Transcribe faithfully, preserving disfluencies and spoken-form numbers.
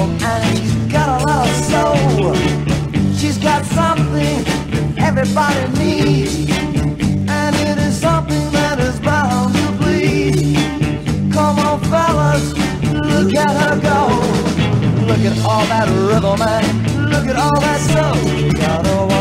and she's got a lot of soul. She's got something everybody needs, and it is something that is bound to please. Come on, fellas, look at her go. Look at all that rhythm and look at all that soul. Got a